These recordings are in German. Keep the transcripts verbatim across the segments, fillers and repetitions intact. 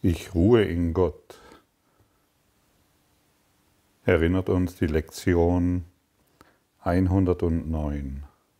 Ich ruhe in Gott. Erinnert uns die Lektion hundertneun.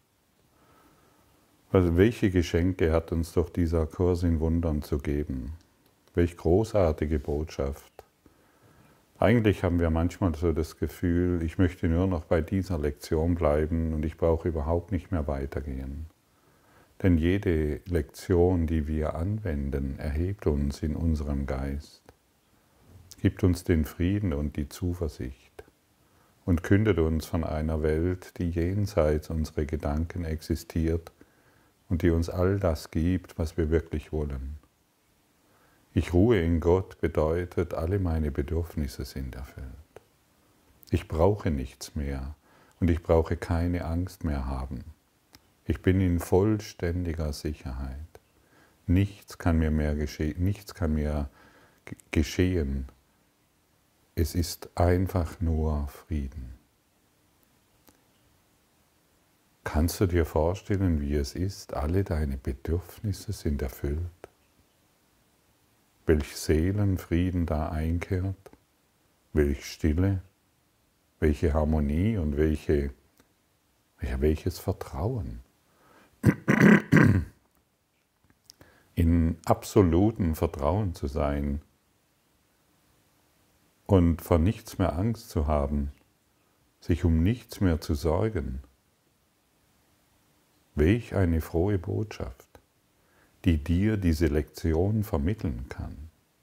Also welche Geschenke hat uns doch dieser Kurs in Wundern zu geben? Welch großartige Botschaft. Eigentlich haben wir manchmal so das Gefühl, ich möchte nur noch bei dieser Lektion bleiben und ich brauche überhaupt nicht mehr weitergehen. Denn jede Lektion, die wir anwenden, erhebt uns in unserem Geist, gibt uns den Frieden und die Zuversicht und kündet uns von einer Welt, die jenseits unserer Gedanken existiert und die uns all das gibt, was wir wirklich wollen. Ich ruhe in Gott bedeutet, alle meine Bedürfnisse sind erfüllt. Ich brauche nichts mehr und ich brauche keine Angst mehr haben. Ich bin in vollständiger Sicherheit. Nichts kann mir mehr geschehen, nichts kann mir geschehen. Es ist einfach nur Frieden. Kannst du dir vorstellen, wie es ist? Alle deine Bedürfnisse sind erfüllt. Welch Seelenfrieden da einkehrt, welch Stille, welche Harmonie und welche, ja, welches Vertrauen. In absolutem Vertrauen zu sein und vor nichts mehr Angst zu haben, sich um nichts mehr zu sorgen. Welch eine frohe Botschaft, die dir diese Lektion vermitteln kann.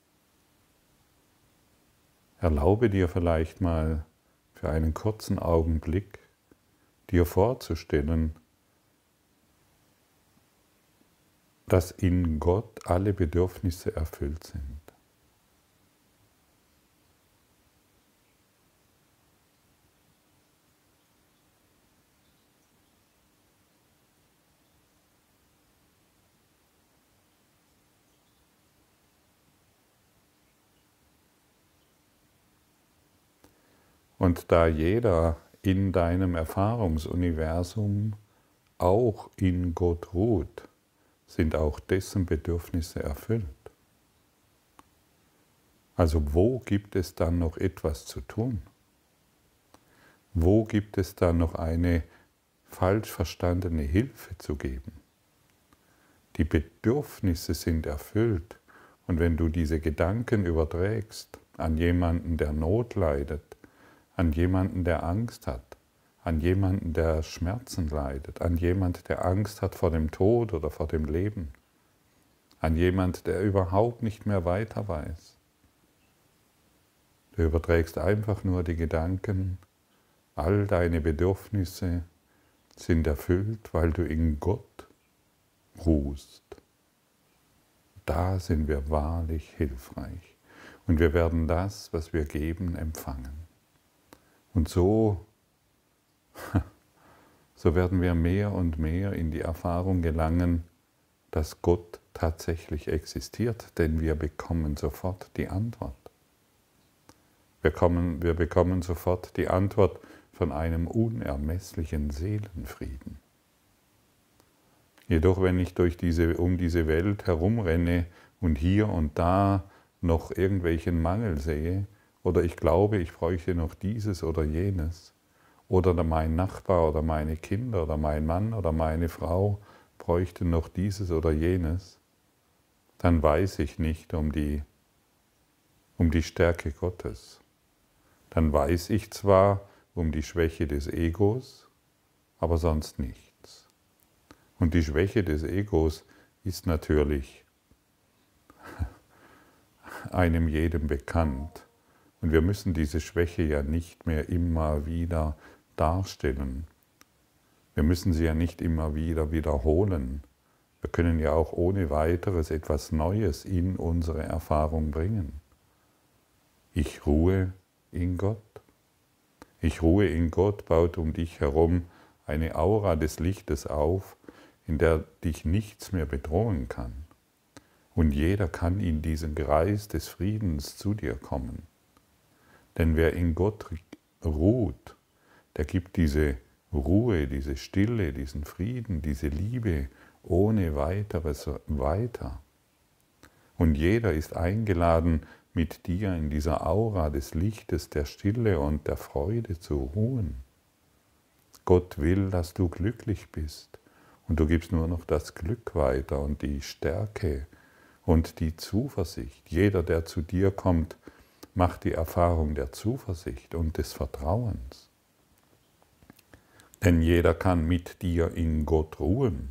Erlaube dir vielleicht mal für einen kurzen Augenblick, dir vorzustellen, dass in Gott alle Bedürfnisse erfüllt sind. Und da jeder in deinem Erfahrungsuniversum auch in Gott ruht, sind auch dessen Bedürfnisse erfüllt. Also wo gibt es dann noch etwas zu tun? Wo gibt es dann noch eine falsch verstandene Hilfe zu geben? Die Bedürfnisse sind erfüllt und wenn du diese Gedanken überträgst an jemanden, der Not leidet, an jemanden, der Angst hat, an jemanden, der Schmerzen leidet, an jemanden, der Angst hat vor dem Tod oder vor dem Leben, an jemanden, der überhaupt nicht mehr weiter weiß. Du überträgst einfach nur die Gedanken, all deine Bedürfnisse sind erfüllt, weil du in Gott ruhst. Da sind wir wahrlich hilfreich und wir werden das, was wir geben, empfangen. Und so so werden wir mehr und mehr in die Erfahrung gelangen, dass Gott tatsächlich existiert, denn wir bekommen sofort die Antwort. Wir, kommen, wir bekommen sofort die Antwort von einem unermesslichen Seelenfrieden. Jedoch, wenn ich durch diese, um diese Welt herumrenne und hier und da noch irgendwelchen Mangel sehe, oder ich glaube, ich bräuchte noch dieses oder jenes, oder mein Nachbar oder meine Kinder oder mein Mann oder meine Frau bräuchten noch dieses oder jenes, dann weiß ich nicht um die, um die Stärke Gottes. Dann weiß ich zwar um die Schwäche des Egos, aber sonst nichts. Und die Schwäche des Egos ist natürlich einem jedem bekannt. Und wir müssen diese Schwäche ja nicht mehr immer wieder darstellen. Wir müssen sie ja nicht immer wieder wiederholen. Wir können ja auch ohne weiteres etwas Neues in unsere Erfahrung bringen. Ich ruhe in Gott. Ich ruhe in Gott baut um dich herum eine Aura des Lichtes auf, in der dich nichts mehr bedrohen kann. Und jeder kann in diesen Kreis des Friedens zu dir kommen. Denn wer in Gott ruht, der gibt diese Ruhe, diese Stille, diesen Frieden, diese Liebe ohne weiteres weiter. Und jeder ist eingeladen, mit dir in dieser Aura des Lichtes, der Stille und der Freude zu ruhen. Gott will, dass du glücklich bist. Und du gibst nur noch das Glück weiter und die Stärke und die Zuversicht. Jeder, der zu dir kommt, macht die Erfahrung der Zuversicht und des Vertrauens. Denn jeder kann mit dir in Gott ruhen.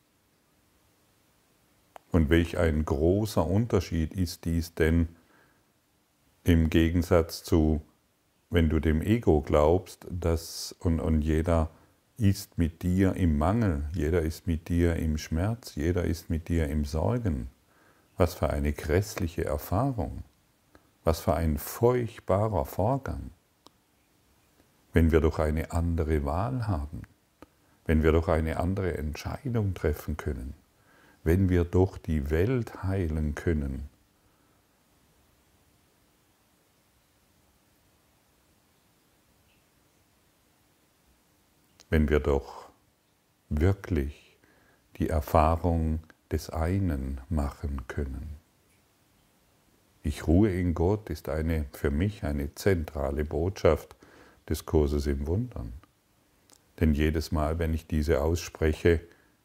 Und welch ein großer Unterschied ist dies denn im Gegensatz zu, wenn du dem Ego glaubst, dass und, und jeder ist mit dir im Mangel, jeder ist mit dir im Schmerz, jeder ist mit dir im Sorgen. Was für eine grässliche Erfahrung, was für ein furchtbarer Vorgang, wenn wir doch eine andere Wahl haben, wenn wir doch eine andere Entscheidung treffen können, wenn wir doch die Welt heilen können. Wenn wir doch wirklich die Erfahrung des einen machen können. Ich ruhe in Gott ist eine, für mich eine zentrale Botschaft des Kurses im Wundern. Denn jedes Mal, wenn ich diese ausspreche,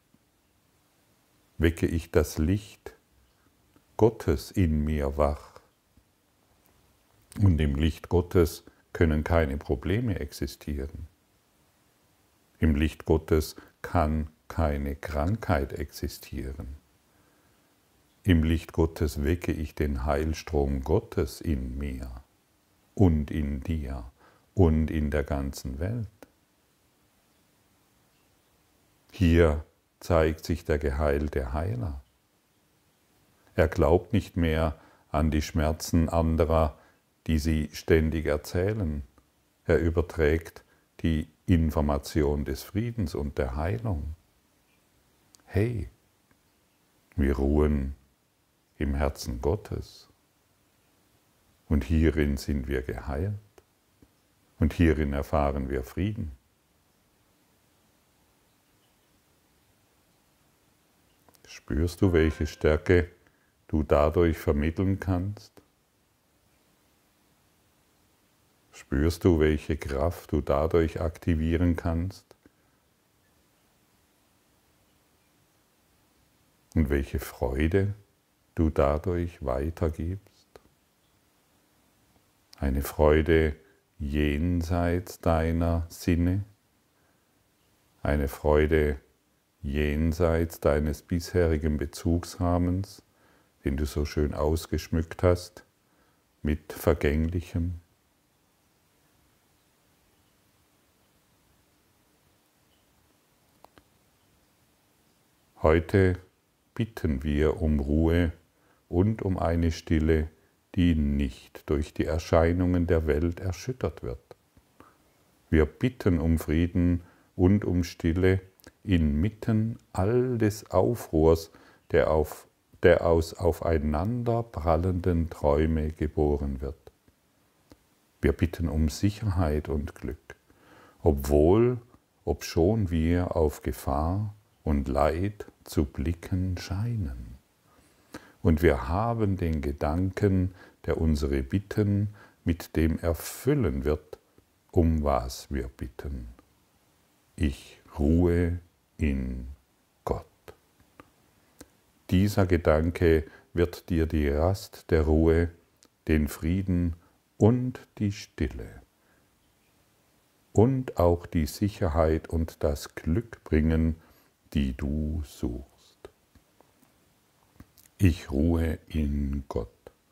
wecke ich das Licht Gottes in mir wach. Und im Licht Gottes können keine Probleme existieren. Im Licht Gottes kann keine Krankheit existieren. Im Licht Gottes wecke ich den Heilstrom Gottes in mir und in dir und in der ganzen Welt. Hier zeigt sich der geheilte Heiler. Er glaubt nicht mehr an die Schmerzen anderer, die sie ständig erzählen. Er überträgt die Information des Friedens und der Heilung. Hey, wir ruhen im Herzen Gottes und hierin sind wir geheilt und hierin erfahren wir Frieden. Spürst du, welche Stärke du dadurch vermitteln kannst? Spürst du, welche Kraft du dadurch aktivieren kannst? Und welche Freude du dadurch weitergibst? Eine Freude jenseits deiner Sinne? Eine Freude jenseits deines bisherigen Bezugsrahmens, den du so schön ausgeschmückt hast, mit Vergänglichem? Heute bitten wir um Ruhe und um eine Stille, die nicht durch die Erscheinungen der Welt erschüttert wird. Wir bitten um Frieden und um Stille inmitten all des Aufruhrs, der, auf, der aus aufeinander prallenden Träume geboren wird. Wir bitten um Sicherheit und Glück, obwohl, obschon wir auf Gefahr und Leid zu blicken scheinen. Und wir haben den Gedanken, der unsere Bitten mit dem erfüllen wird, um was wir bitten. Ich ruhe in Gott. Dieser Gedanke wird dir die Rast der Ruhe, den Frieden und die Stille und auch die Sicherheit und das Glück bringen, die du suchst. Ich ruhe in Gott.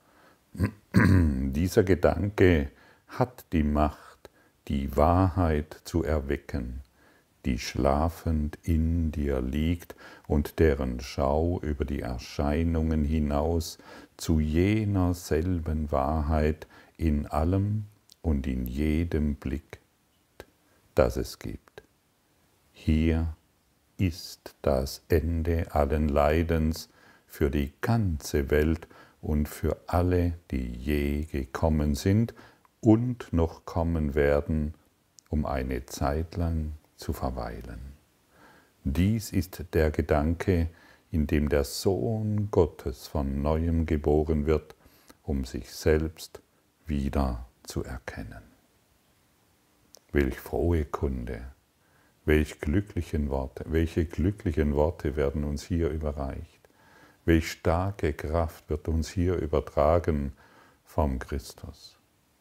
Dieser Gedanke hat die Macht, die Wahrheit zu erwecken, die schlafend in dir liegt und deren Schau über die Erscheinungen hinaus zu jener selben Wahrheit in allem und in jedem Blick, das es gibt. Hier ist das Ende allen Leidens für die ganze Welt und für alle, die je gekommen sind und noch kommen werden, um eine Zeit lang zu verweilen. Dies ist der Gedanke, in dem der Sohn Gottes von Neuem geboren wird, um sich selbst wieder zu erkennen. Welch frohe Kunde, welch glücklichen Worte, welche glücklichen Worte werden uns hier überreicht, welch starke Kraft wird uns hier übertragen vom Christus.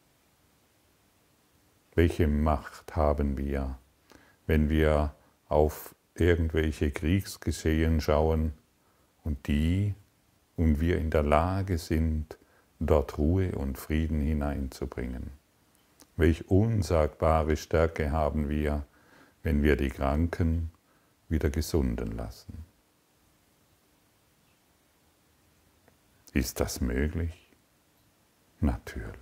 Welche Macht haben wir, wenn wir auf irgendwelche Kriegsgeschehen schauen und die und wir in der Lage sind, dort Ruhe und Frieden hineinzubringen. Welch unsagbare Stärke haben wir, wenn wir die Kranken wieder gesunden lassen. Ist das möglich? Natürlich.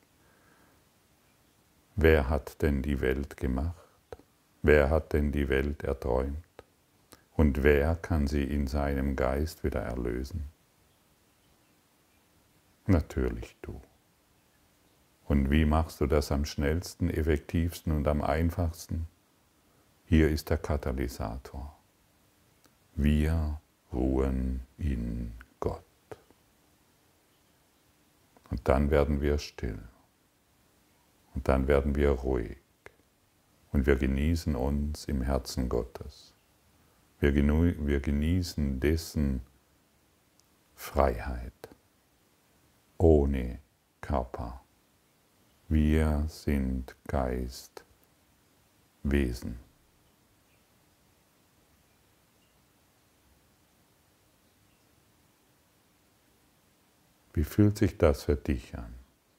Wer hat denn die Welt gemacht? Wer hat denn die Welt erträumt? Und wer kann sie in seinem Geist wieder erlösen? Natürlich du. Und wie machst du das am schnellsten, effektivsten und am einfachsten? Hier ist der Katalysator. Wir ruhen in Gott. Und dann werden wir still. Und dann werden wir ruhig. Und wir genießen uns im Herzen Gottes. Wir genießen dessen Freiheit. Ohne Körper. Wir sind Geistwesen. Wie fühlt sich das für dich an?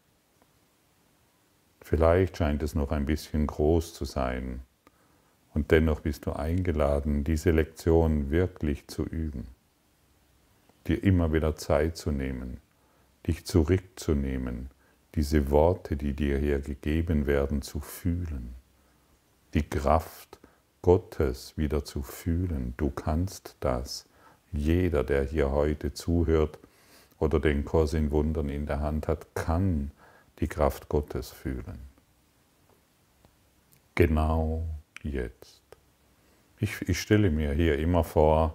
Vielleicht scheint es noch ein bisschen groß zu sein und dennoch bist du eingeladen, diese Lektion wirklich zu üben, dir immer wieder Zeit zu nehmen, dich zurückzunehmen, diese Worte, die dir hier gegeben werden, zu fühlen, die Kraft Gottes wieder zu fühlen. Du kannst das. Jeder, der hier heute zuhört oder den Kurs in Wundern in der Hand hat, kann die Kraft Gottes fühlen. Genau jetzt. Ich, ich stelle mir hier immer vor,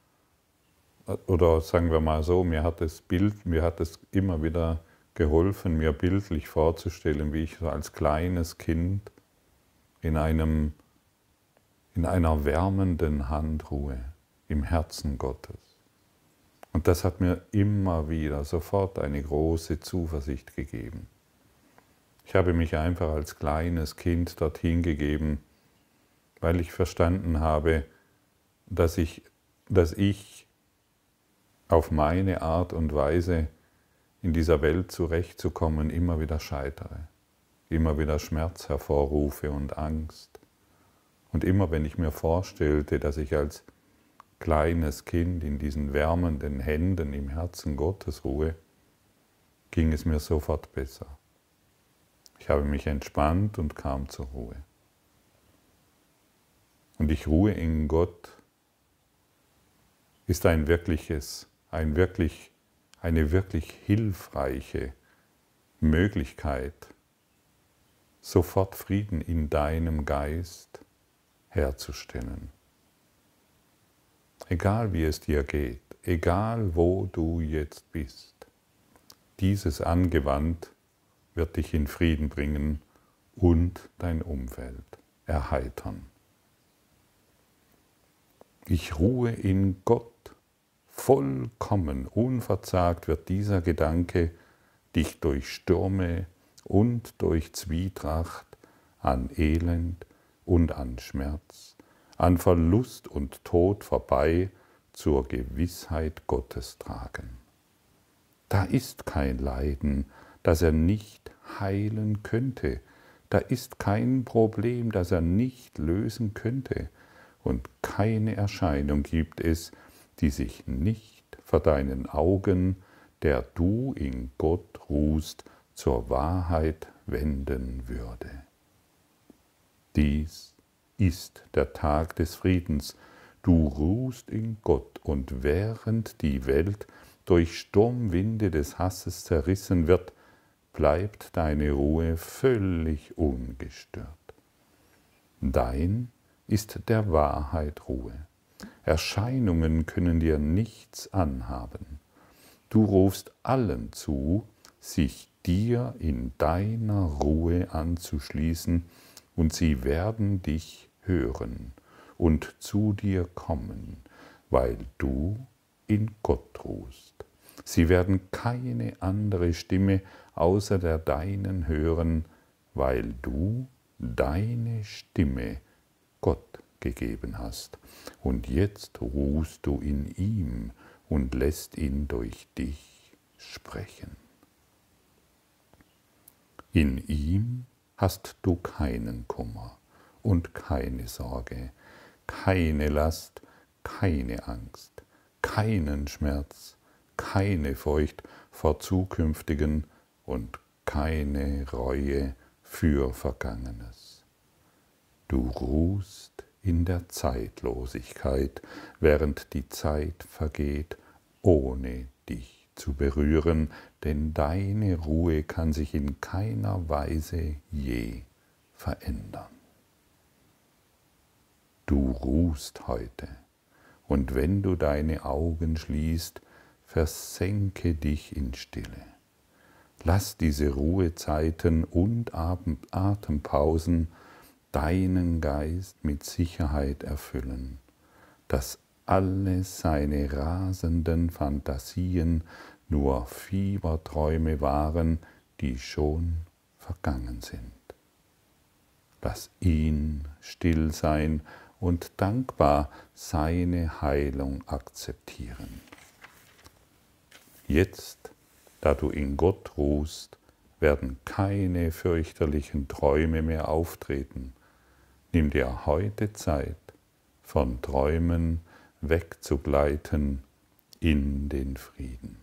oder sagen wir mal so, mir hat das Bild, mir hat es immer wieder geholfen, mir bildlich vorzustellen, wie ich so als kleines Kind in, einem, in einer wärmenden Hand ruhe, im Herzen Gottes. Und das hat mir immer wieder sofort eine große Zuversicht gegeben. Ich habe mich einfach als kleines Kind dorthin gegeben, weil ich verstanden habe, dass ich, dass ich auf meine Art und Weise in dieser Welt zurechtzukommen immer wieder scheitere, immer wieder Schmerz hervorrufe und Angst. Und immer wenn ich mir vorstellte, dass ich als kleines Kind in diesen wärmenden Händen im Herzen Gottes ruhe, ging es mir sofort besser. Ich habe mich entspannt und kam zur Ruhe. Und ich ruhe in Gott ist ein wirkliches, ein wirklich, eine wirklich hilfreiche Möglichkeit, sofort Frieden in deinem Geist herzustellen. Egal wie es dir geht, egal wo du jetzt bist, dieses angewandt wird dich in Frieden bringen und dein Umfeld erheitern. Ich ruhe in Gott. Vollkommen, unverzagt wird dieser Gedanke dich durch Stürme und durch Zwietracht an Elend und an Schmerz, an Verlust und Tod vorbei zur Gewissheit Gottes tragen. Da ist kein Leiden, das er nicht heilen könnte. Da ist kein Problem, das er nicht lösen könnte. Und keine Erscheinung gibt es, die sich nicht vor deinen Augen, der du in Gott ruhst, zur Wahrheit wenden würde. Dies ist der Tag des Friedens. Du ruhst in Gott, und während die Welt durch Sturmwinde des Hasses zerrissen wird, bleibt deine Ruhe völlig ungestört. Dein ist der Wahrheit Ruhe. Erscheinungen können dir nichts anhaben. Du rufst allen zu, sich dir in deiner Ruhe anzuschließen, und sie werden dich hören und zu dir kommen, weil du in Gott ruhst. Sie werden keine andere Stimme außer der deinen hören, weil du deine Stimme Gott gegeben hast. Und jetzt ruhst du in ihm und lässt ihn durch dich sprechen. In ihm hast du keinen Kummer und keine Sorge, keine Last, keine Angst, keinen Schmerz, keine Furcht vor Zukünftigen und keine Reue für Vergangenes. Du ruhst in der Zeitlosigkeit, während die Zeit vergeht, ohne dich zu berühren, denn deine Ruhe kann sich in keiner Weise je verändern. Du ruhst heute, und wenn du deine Augen schließt, versenke dich in Stille. Lass diese Ruhezeiten und Atempausen deinen Geist mit Sicherheit erfüllen, dass alle seine rasenden Fantasien nur Fieberträume waren, die schon vergangen sind. Lass ihn still sein und dankbar seine Heilung akzeptieren. Jetzt, da du in Gott ruhst, werden keine fürchterlichen Träume mehr auftreten. Nimm dir heute Zeit, von Träumen wegzugleiten in den Frieden.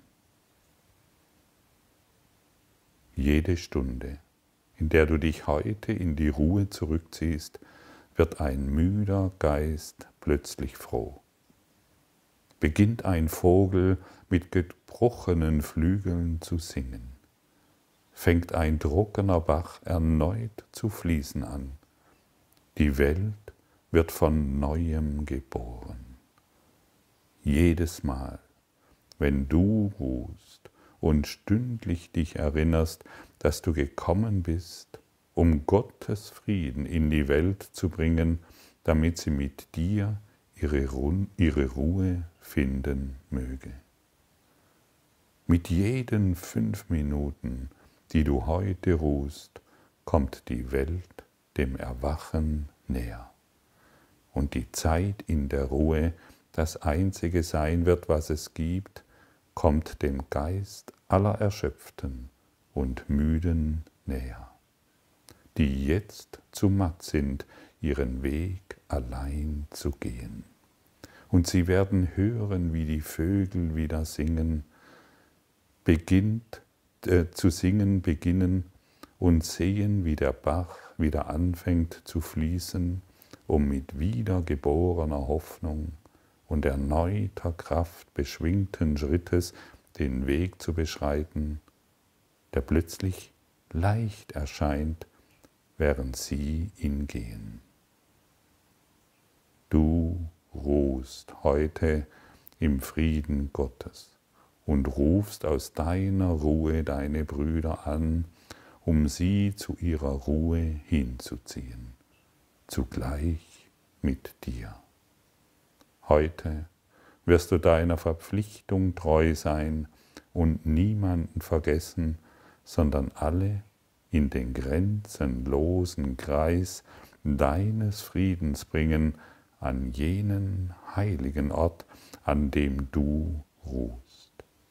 Jede Stunde, in der du dich heute in die Ruhe zurückziehst, wird ein müder Geist plötzlich froh. Beginnt ein Vogel mit gebrochenen Flügeln zu singen, fängt ein trockener Bach erneut zu fließen an. Die Welt wird von Neuem geboren. Jedes Mal, wenn du ruhst und stündlich dich erinnerst, dass du gekommen bist, um Gottes Frieden in die Welt zu bringen, damit sie mit dir ihre, Ru- ihre Ruhe finden möge. Mit jeden fünf Minuten, die du heute ruhst, kommt die Welt dem Erwachen näher. Und die Zeit in der Ruhe, das Einzige sein wird, was es gibt, kommt dem Geist aller Erschöpften und Müden näher, die jetzt zu matt sind, ihren Weg allein zu gehen. Und sie werden hören, wie die Vögel wieder singen, beginnt äh, zu singen beginnen und sehen, wie der Bach wieder anfängt zu fließen, um mit wiedergeborener Hoffnung und erneuter Kraft beschwingten Schrittes den Weg zu beschreiten, der plötzlich leicht erscheint, während sie ihn gehen. Du ruhst heute im Frieden Gottes und rufst aus deiner Ruhe deine Brüder an, um sie zu ihrer Ruhe hinzuziehen, zugleich mit dir. Heute wirst du deiner Verpflichtung treu sein und niemanden vergessen, sondern alle in den grenzenlosen Kreis deines Friedens bringen, an jenen heiligen Ort, an dem du ruhst.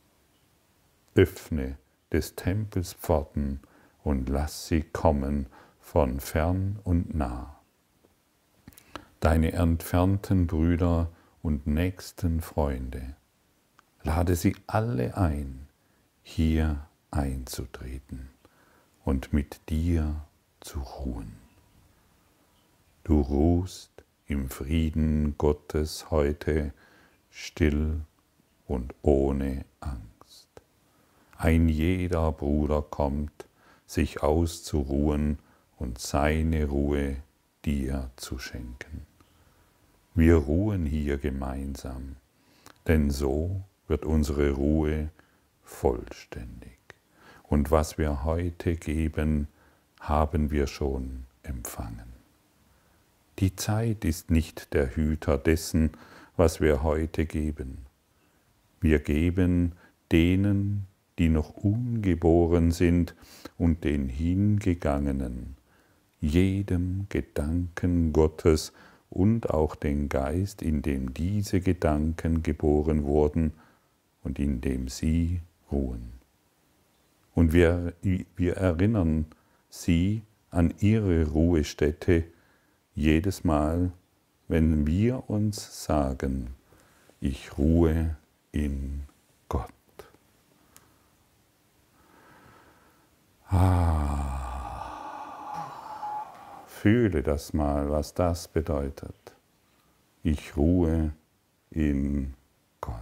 Öffne des Tempels Pforten und lass sie kommen von fern und nah. Deine entfernten Brüder und nächsten Freunde, lade sie alle ein, hier einzutreten und mit dir zu ruhen. Du ruhst im Frieden Gottes heute, still und ohne Angst. Ein jeder Bruder kommt, sich auszuruhen und seine Ruhe dir zu schenken. Wir ruhen hier gemeinsam, denn so wird unsere Ruhe vollständig. Und was wir heute geben, haben wir schon empfangen. Die Zeit ist nicht der Hüter dessen, was wir heute geben. Wir geben denen, die noch ungeboren sind, und den Hingegangenen, jedem Gedanken Gottes und auch den Geist, in dem diese Gedanken geboren wurden und in dem sie ruhen. Und wir, wir erinnern sie an ihre Ruhestätte jedes Mal, wenn wir uns sagen, ich ruhe in Gott. Ah, fühle das mal, was das bedeutet. Ich ruhe in Gott.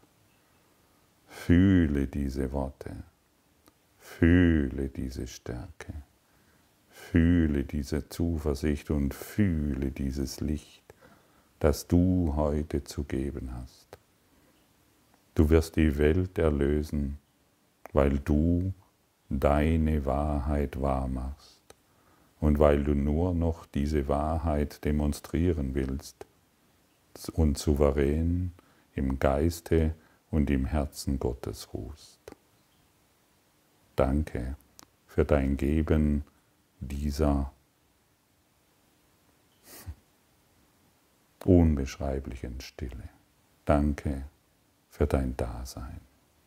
Fühle diese Worte. Fühle diese Stärke. Fühle diese Zuversicht und fühle dieses Licht, das du heute zu geben hast. Du wirst die Welt erlösen, weil du deine Wahrheit wahrmachst und weil du nur noch diese Wahrheit demonstrieren willst und souverän im Geiste und im Herzen Gottes ruhst. Danke für dein Geben dieser unbeschreiblichen Stille. Danke für dein Dasein.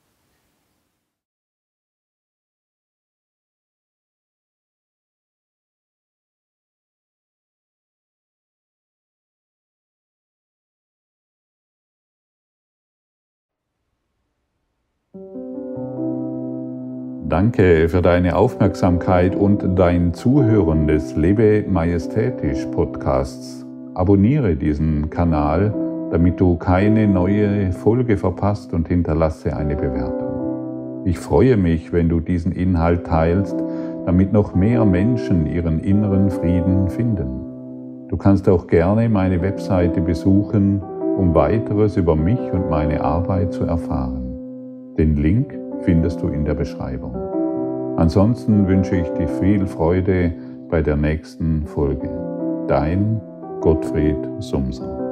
Danke für deine Aufmerksamkeit und dein Zuhören des Lebe Majestätisch Podcasts. Abonniere diesen Kanal, damit du keine neue Folge verpasst, und hinterlasse eine Bewertung. Ich freue mich, wenn du diesen Inhalt teilst, damit noch mehr Menschen ihren inneren Frieden finden. Du kannst auch gerne meine Webseite besuchen, um weiteres über mich und meine Arbeit zu erfahren. Den Link findest du in der Beschreibung. Ansonsten wünsche ich dir viel Freude bei der nächsten Folge. Dein Gottfried Sumser.